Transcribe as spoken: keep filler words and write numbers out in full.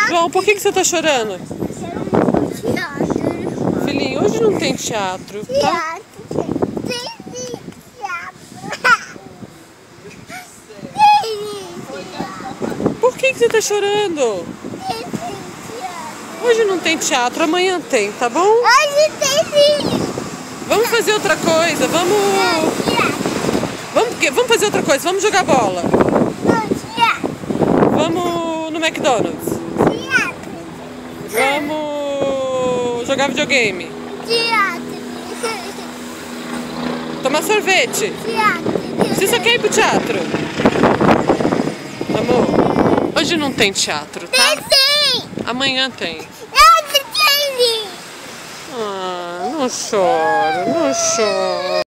João, por que, que você tá chorando? Teatro. Filhinho, hoje não tem teatro, tá? Teatro. Tem teatro. Por que, que você tá chorando? Tem teatro. Hoje não tem teatro, amanhã tem, tá bom? Hoje tem vídeo. Vamos fazer outra coisa, vamos... Vamos, o quê? Vamos fazer outra coisa, vamos jogar bola. Vamos no McDonald's. Vamos jogar videogame. Teatro. Tomar sorvete. Teatro. Você só quer ir pro teatro? Amor, hoje não tem teatro, tá? Tem sim. Amanhã tem. Hoje tem sim. Ah, não chora, não chora.